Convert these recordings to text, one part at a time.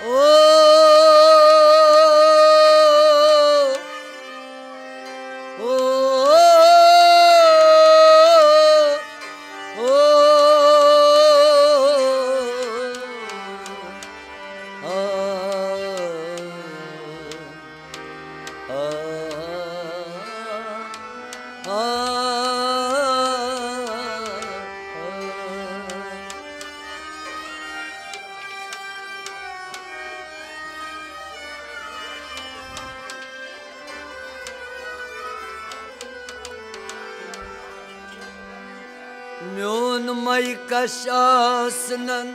म्योन मई कशासनन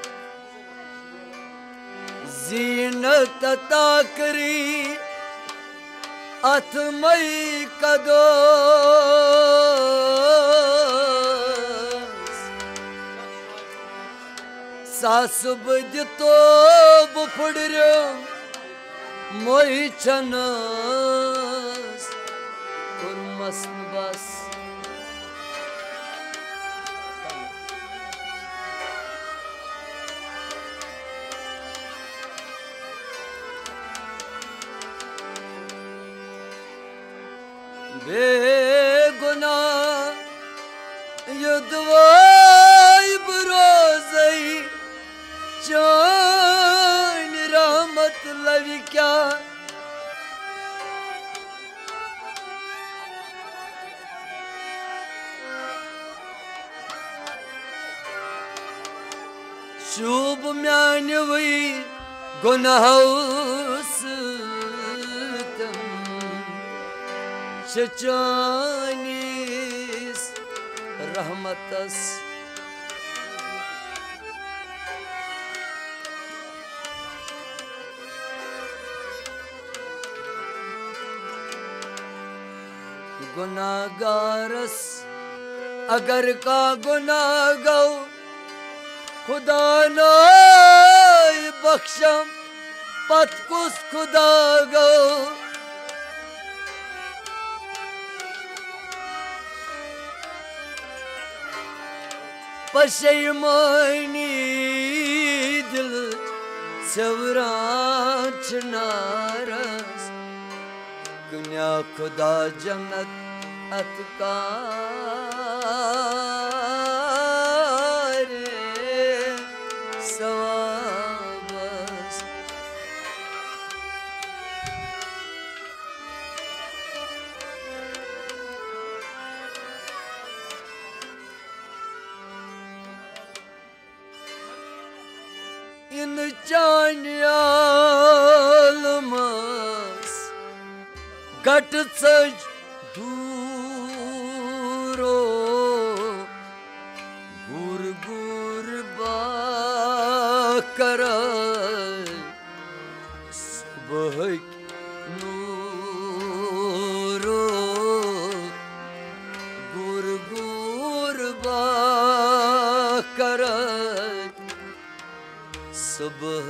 जीनत ताकरी अथ मई कदो सासुब दितो बुफड़ियो मोई छनस कुरमसन बस बेगुनाह युद्वाई बरोज़ई चान रहमत लवी क्या शुभ म्यानवी गुनाहस चानीस रहमतस गुनाहगारस अगर का गुनाह गौ खुदा नाय बख्शम पतकुस खुदा गौ पशैमानी दिल सवराच नारस दुनिया खुदा जन्नत अतकार सवाबस इन चान्यालमस गट सज दूरो गुर गुर बाकर सुबह नूरो गुर गुर बाकर सुबह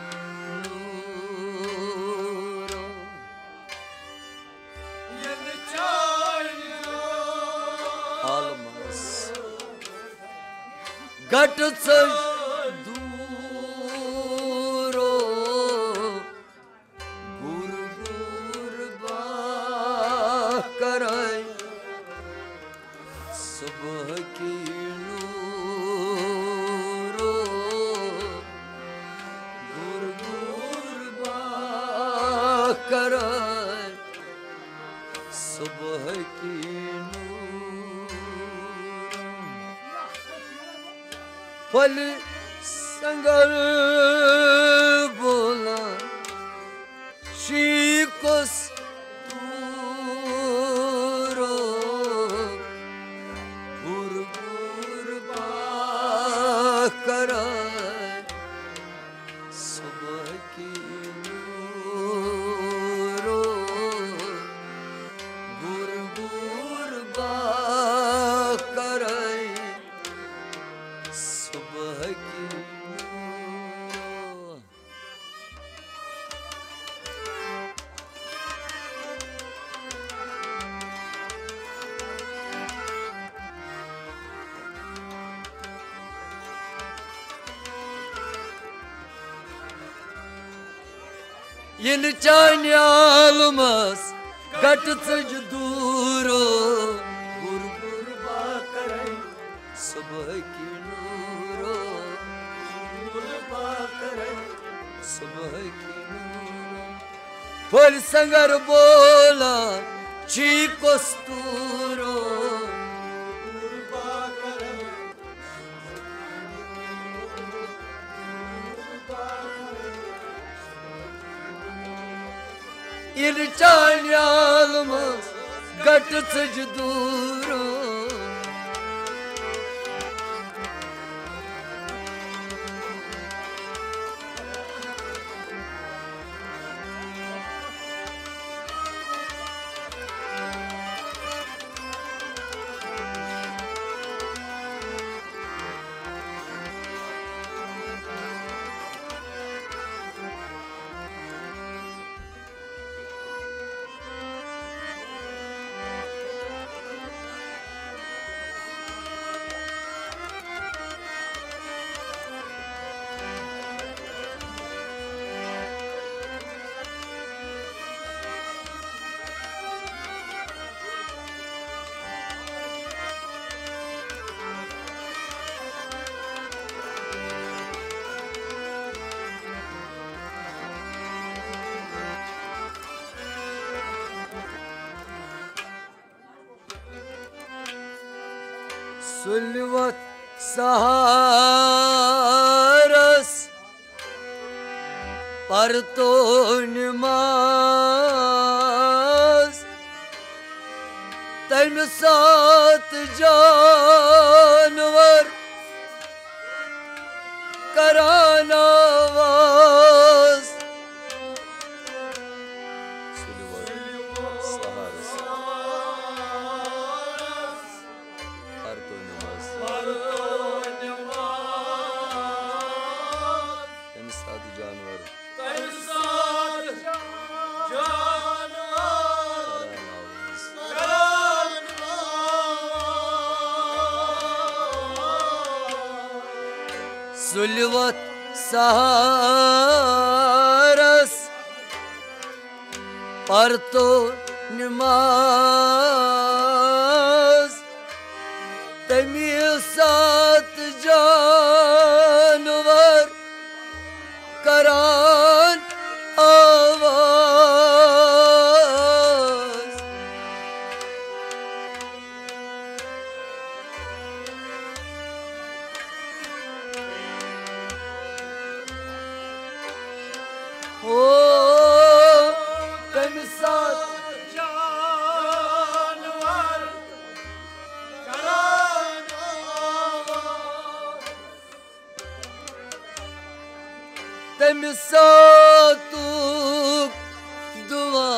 गट सज दूरो गुर गुर बाकर सुबह की नूरो गुर गुर बाकर सुबह की फल संगर बोला शीकुस दूरो गुर गुर बाकर सुबह की नूरो गुर गुर बाकर yin chanyalmas gat saj duro gur gur ba karai subh ki nooro gur ba karai subh ki nooro phul sangar bola chi kosturo gur ba karai yin chanyalmas gat saj duro Sulvat saharas parto nimaz tam sat janvar karanavas Sulvat saharas parto nimaz tam sat janvar Sulvat saharas parto nimaz tami sat janvar karan avaz oh tami sat janvar karan avaz tami satuk dua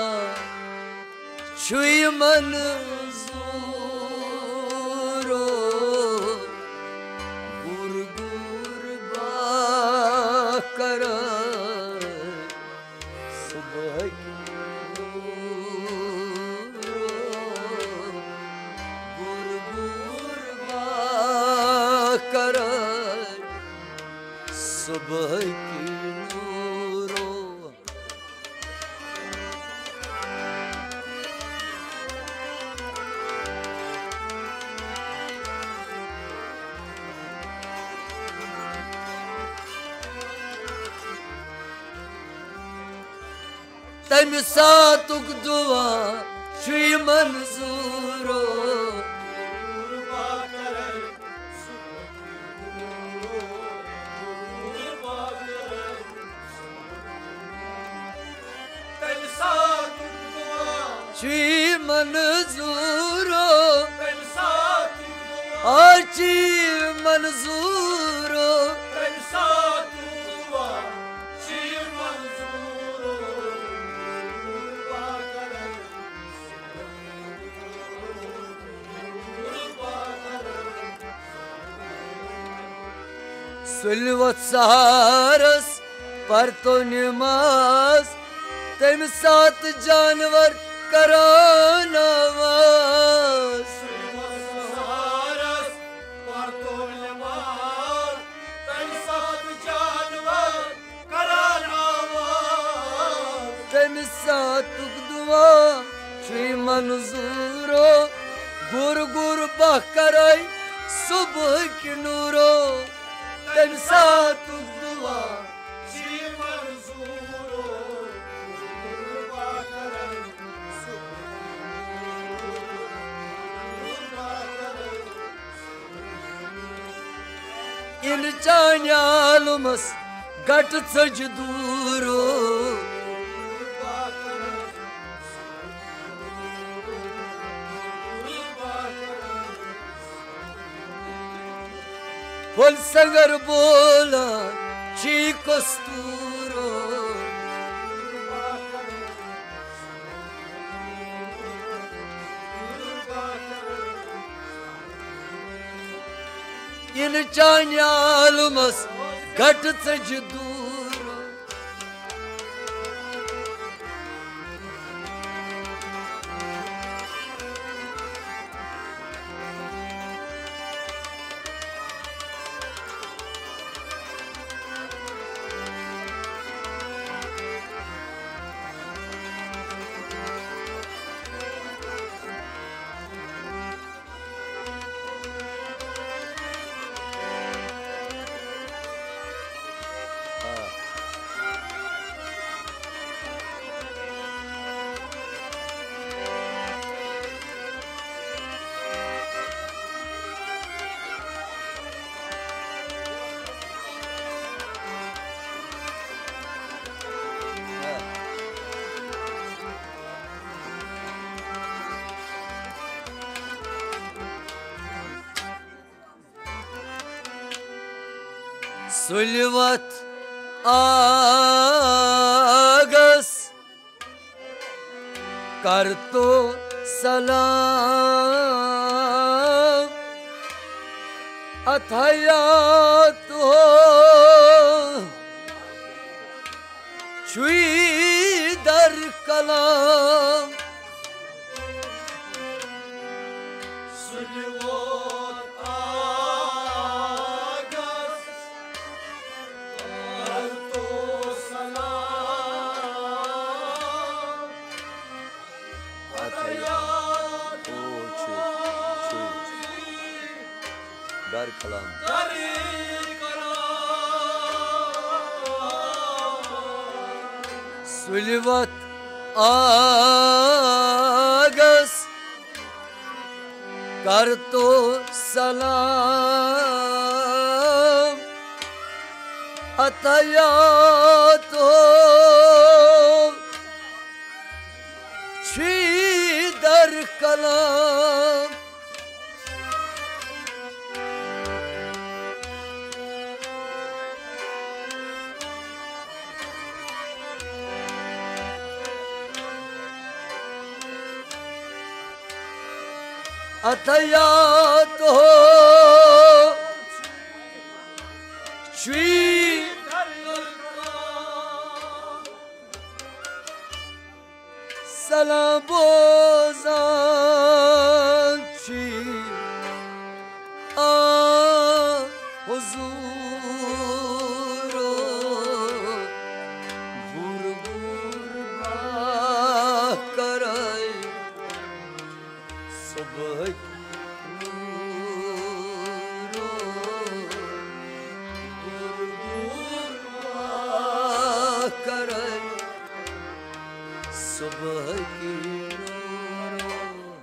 shui manzuro gur gur ba karai subh ki nooro gur gur ba karai subh ki nooro tam satuk dua shui manzuro shui manzuro achi manzuro Sulvat saharas parto nimaz tam sat janvar karanavas तम सातुक दुआ छुई मंजूरो गुर गुर बह करई सुबह की neuro तम सातुक दुआ छुई मंजूरो गुर बह करई सुबह इन चान्यालुमस गट सज दूरो फुल संगर बोला ची कस्तूरो इन चान्यालुमस घट सज दूरो सुलवत आगस कर तो सलाम अथयात हो छुई दर कलाम दर कलाम सुलवत आगस कर तो सलाम अतयात हो छी दर कलाम अतयात हो श्री सलाबोजान श्री आ हुजूरो गुर गुर बाह कराई सुबह नूरो गुर गुर बाह कराई सुबह की नूरो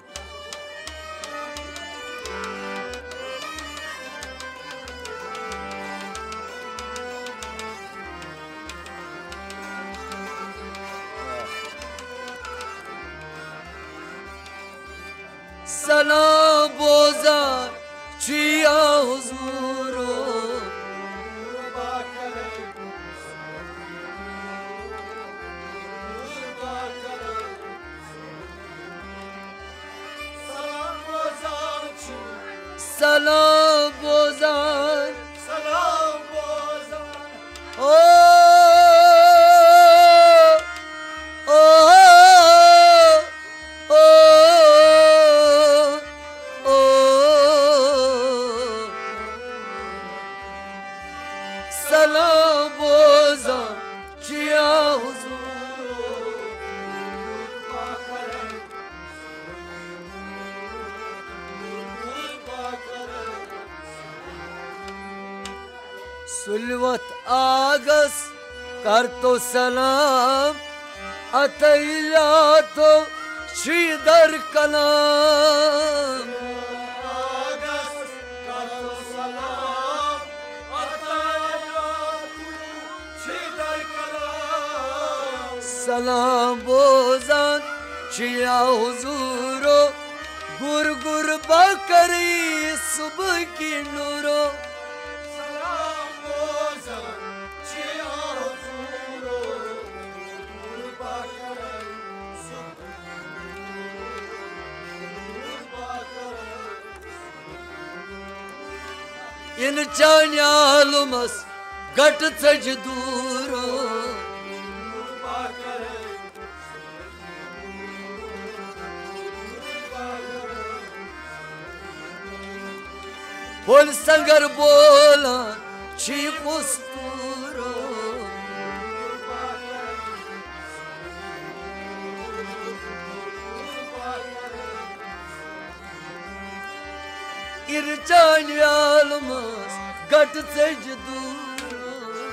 सलाम बोजार चिया हुजूरो सलाम बोजार ओ सलाम बोजार चिया हुजूरो सुलवत आगस कर तो सलाम अतैया तो श्रीधर कलाम सलाम बोजान चिया हुजूरो गुर गुर बकरी सुबह की नूरो सलाम बोजान चिया हुजूरो गुर बकरी सुबह इन चान्यालुमस गट सज दूरो बोल संगर बोला चीख उस्तूरो इरचान यालमस गट सज दूरो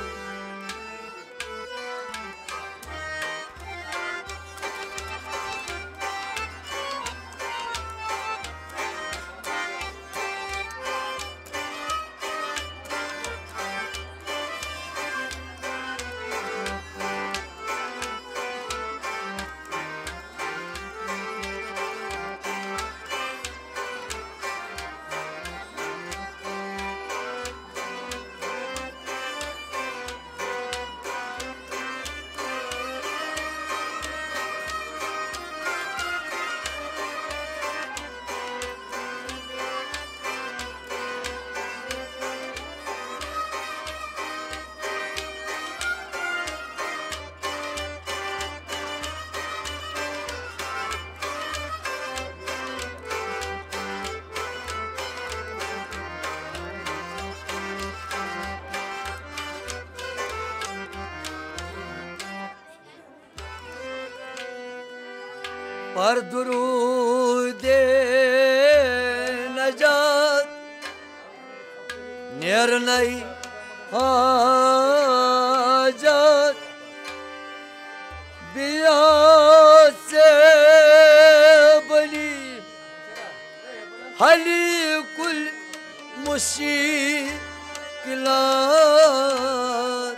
पर दुरूद नजात नेर नहीं हाजत बिया से बनी हली कुल मुश्किलात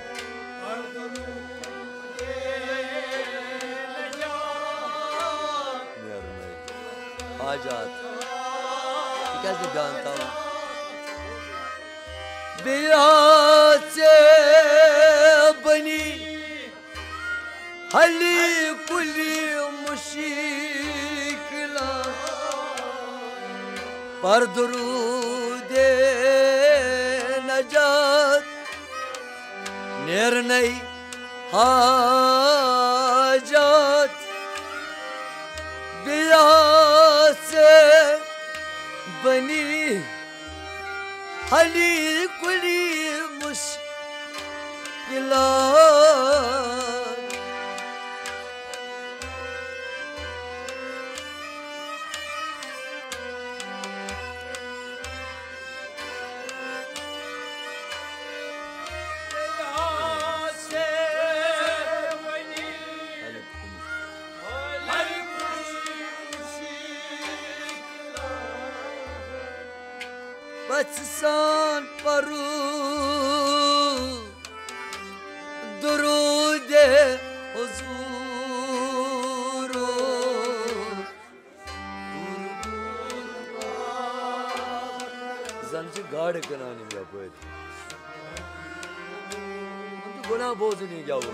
आजाद कैसे जानता हूँ बिया से बनी हली कुली मुश्किलात पर दुरूद नजात नेर नहीं हाजत बिया से बनी हली कुली मुश्किलात बचसान परू दुरूद हुजूरो zanci गाड़ कनानी में आप उनको गुनाह बोझ नहीं जाओ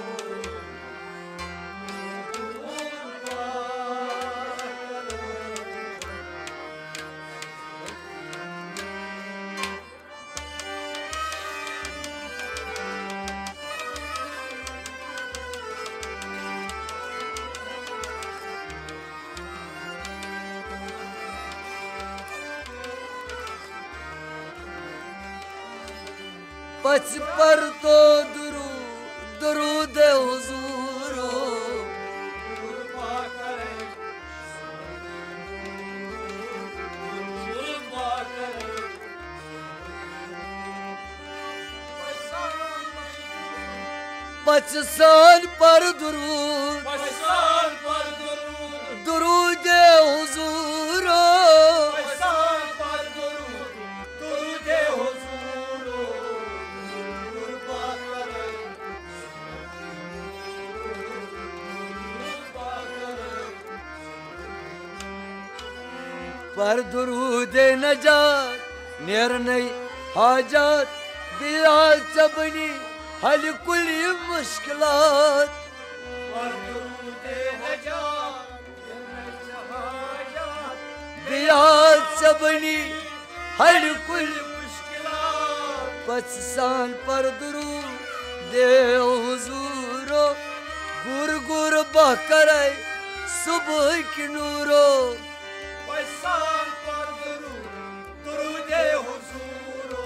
पच पर तो दुरूद हुजूरो पचसान पर दुरूद दुरूद हुजूरो पर दुरूद नजात नेर नहीं हाजात दिया सबनी हल कुल मुश्किलात दिया सबनी हल कुल मुश्किलात पचसान पर दुरूद दे हुजूरो गुर गुर बहकर सुबह की नूरो पचसान पर दुरूद हुजूरो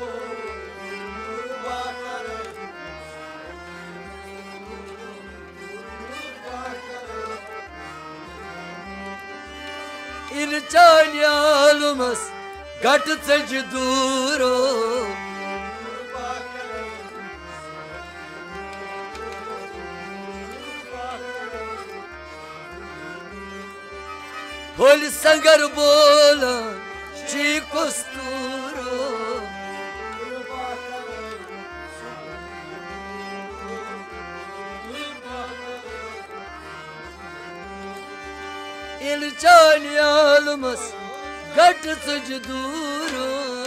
İlçanyalımız gatıtıcı duru Hol sangar bola çi kosturu İlçanyalımız gatıtıcı duru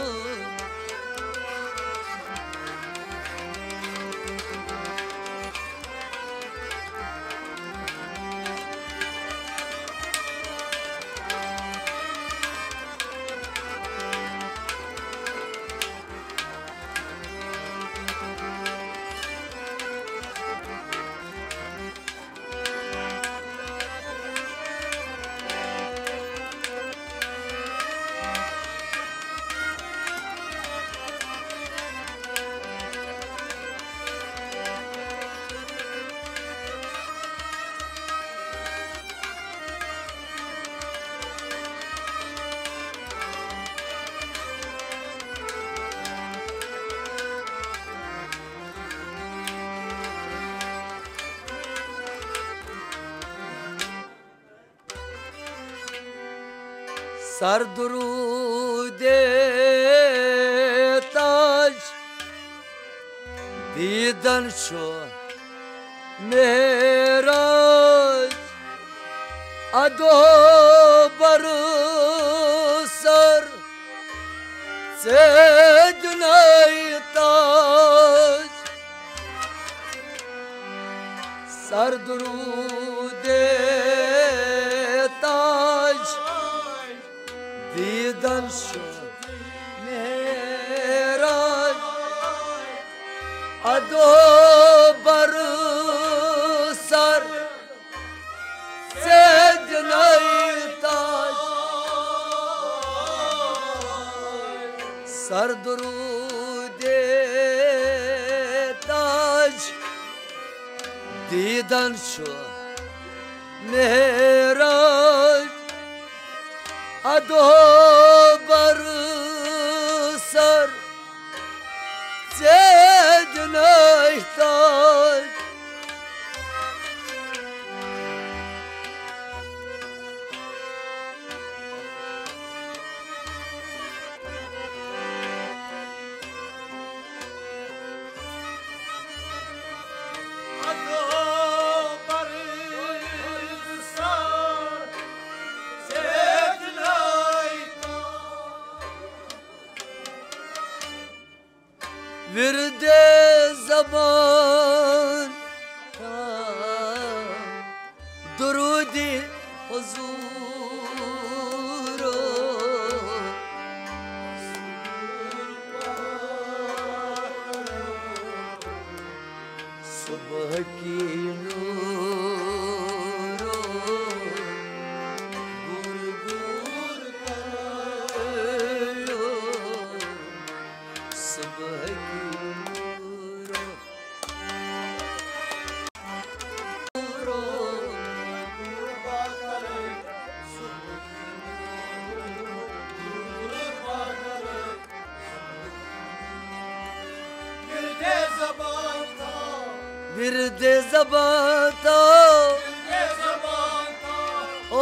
सर दुरूदे ताज दीदन शो मेराज अदो बरसर से जुनाई ताज सर दुरूदे ताज दीदन शो मेराज अदो बरसर से जुनाई ताज सर दुरूदे ताज दीदन शो मेराज अदो बरसर से जुनाई ताज विरदे ज़बान दुरूदी हुज़ूरो सुबह की नूरो गुर गुर करो सुबह की विरदे विरदे ज़बां था ओ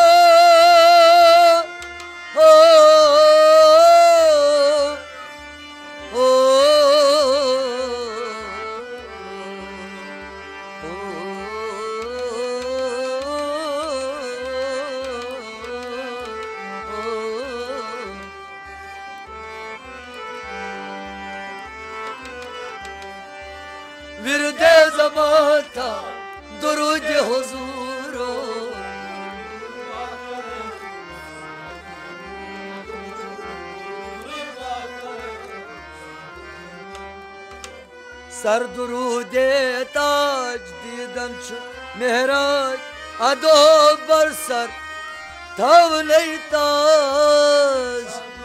विरदे ज़बां था दुरूद हुज़ूरो सर दुरूदे ताज दीदन छु मेहराज अदो बरसर थवले ताज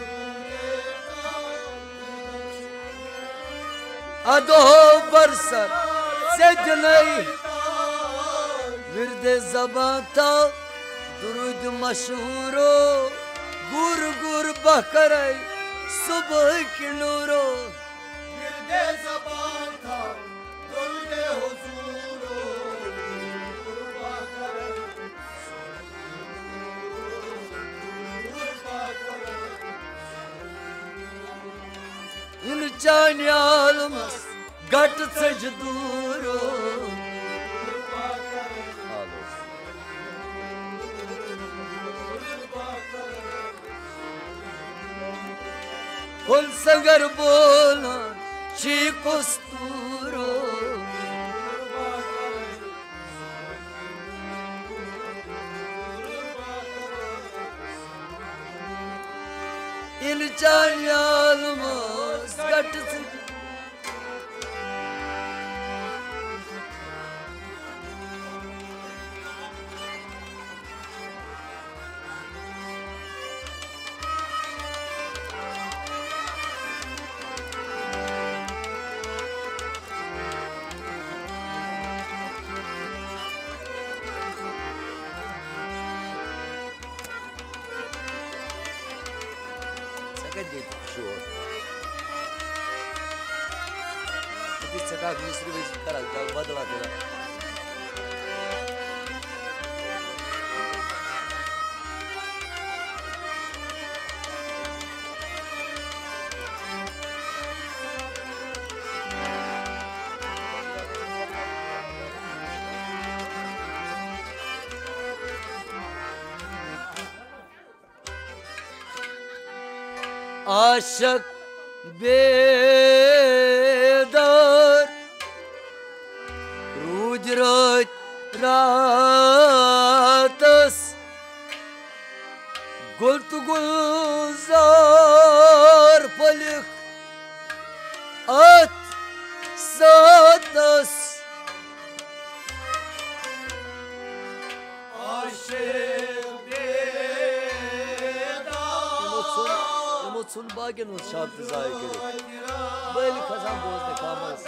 अदो बरसर सजनई विरदे ज़बां था दुरूद मशहूरो गुर गुर बकरई सुबह की नूरो विरदे ज़बां था दुरूद हुज़ूरो गुर बकरई इन चान्यालमस गट सज दूरो फुल सगर बोला शी कस्तूरो इन चान्यालमस गट सज सका दूसरी वजह करा बदला देगा आशक बेदार रूज रोज रातस गुल तु गुलजार पलिक अत सातस सुन बागन उस शब्द जाय करे बैल खजान बोझने कामस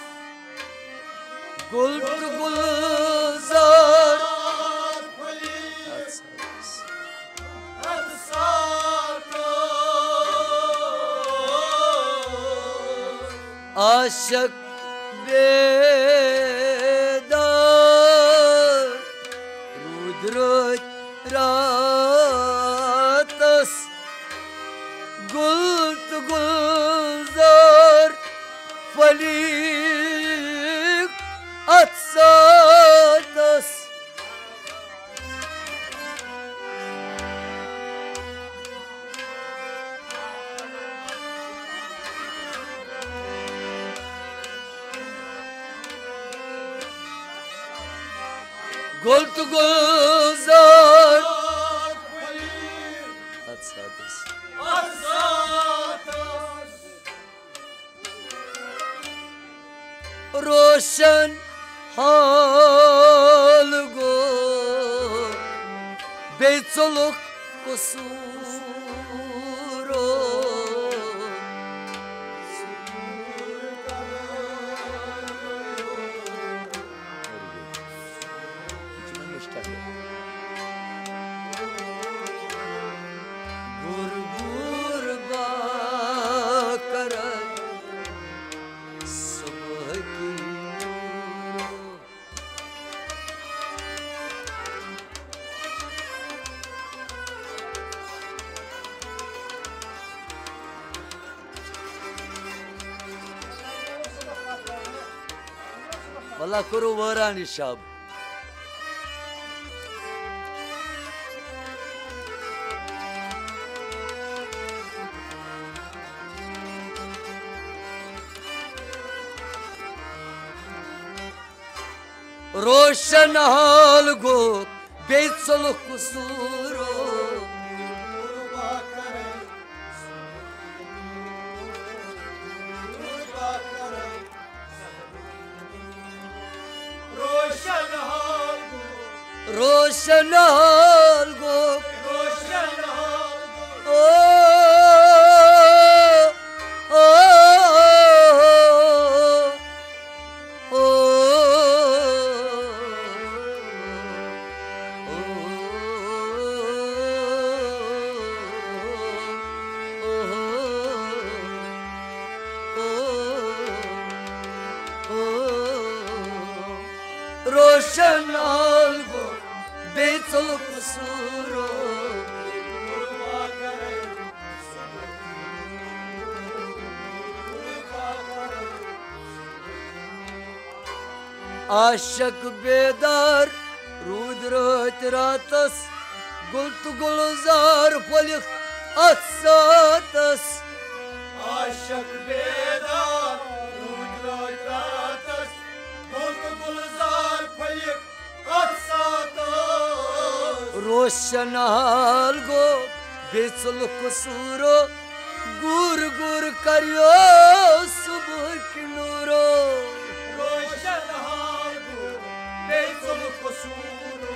गुल टू गुलजार आशक बेदार रुद्र रातस गुल तो गुलजार फलीक अत्सातस गुल तो गुलजार अत्सातस रोशन हाल गो बेचलुक कसूरो गुर गुर बाकर सुबह की Allah kuru varani şab. रोशन हाल गो बेचल कुसूरो रोशन हाल गो रोशन हाल गो बेचल कुसूरो आशक बेदार रुद्रत रातस गुल्त गुलजार फलिक असातस आशक बेदार रुद्रत रातस गुल्त गुलजार फलिक असातस रोशन हाल गो बेचल कुसूरो गुर गुर करियो सुबह की नूरो रोशन हाल गो बेचल कुसूरो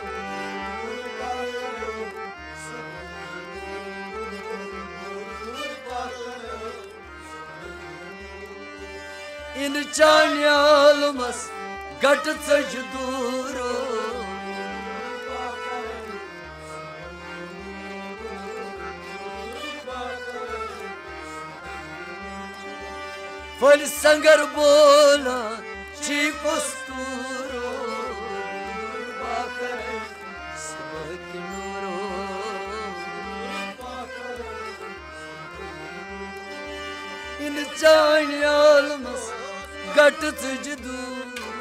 इन चान्यालमस गट सज दूरो फल संगर बोला चीकोस्तूरो इन चान्यालमस गट सज दूरो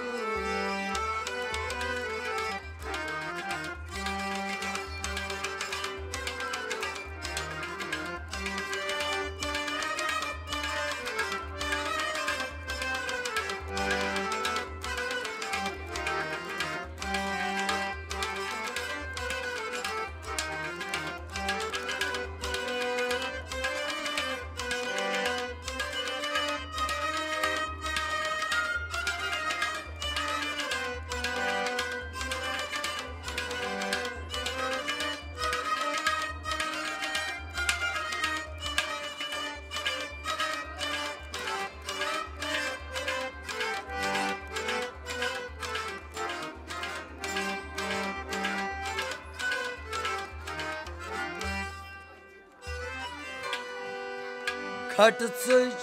खट सज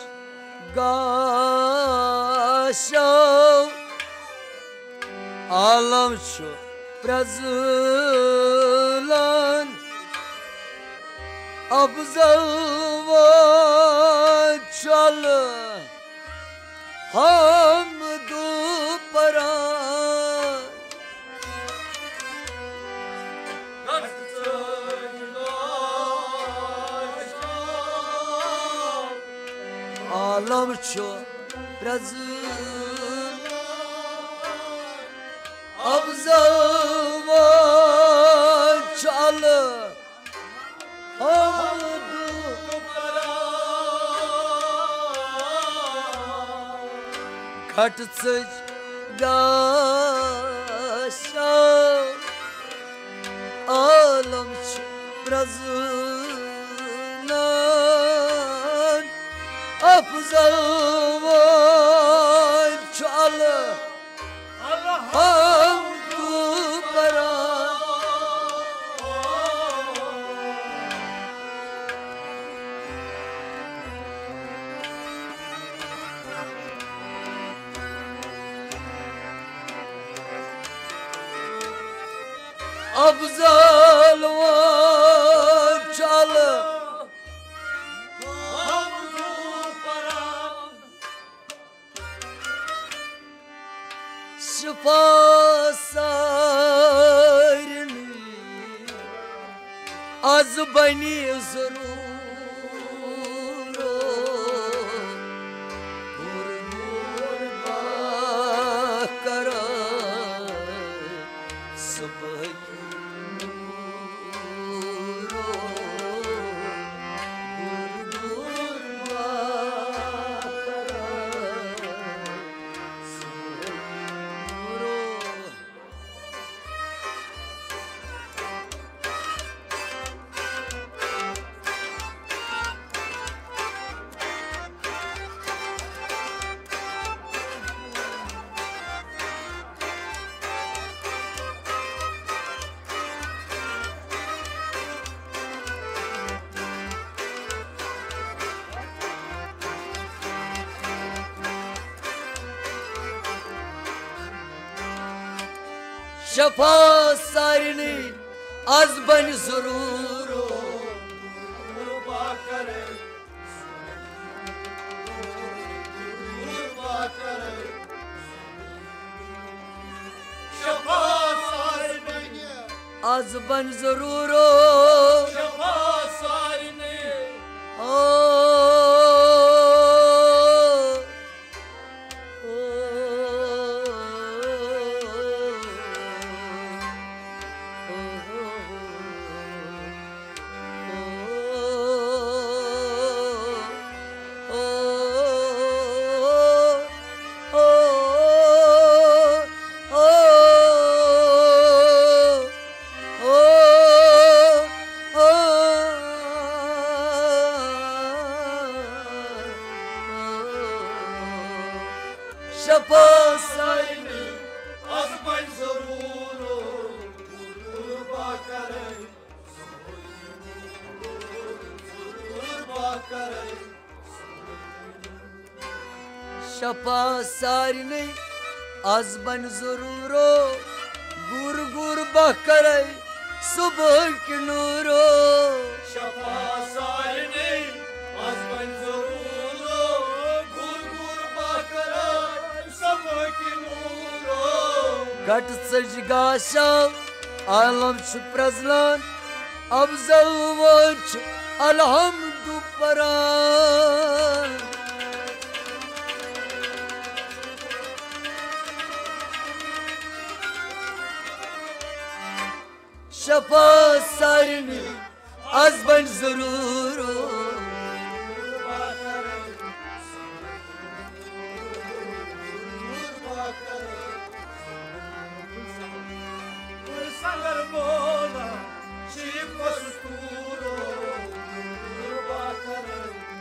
गाशो आलम शो प्रजलन अफजल व चल हम दो परान आलम शो प्रजलन अफजल व चल हम दो खट सज गाशो आलम शो प्रजलन अफजल व चल हम दो परान अफजल व चल şafa sarını az bani zorur Gur bakara subh şafa sarını az bani zorur şafa sarını az bani zorur şafa sarını şafa sarını az bani zorur gur bakara şafa sarını az bani zorur gur gur bakara subh nuro şafa sarını az bani zorur gur gur bakara subh nuro Gat sajgasha alam şüprazlan Afzal vaç alhamdu paran şafa sarını az ban zorur sangar bola chico susturo gur bakara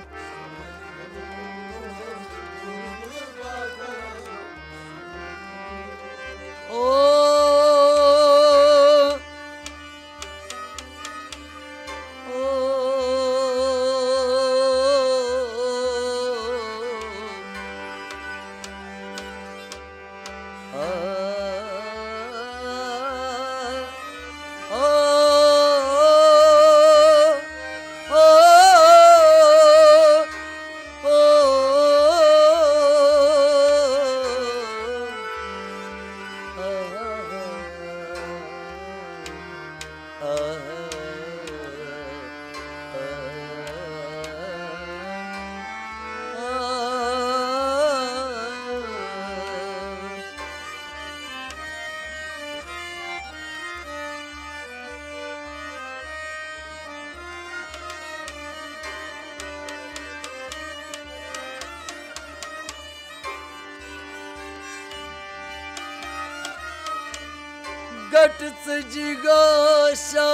Gat sajgasha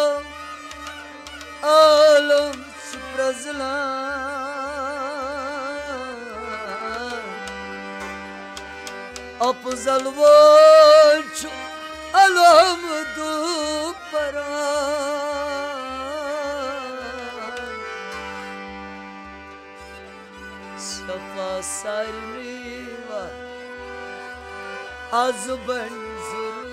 alam şüprazlan Afzal vaç alhamdu paran şafa sarını az ban zorur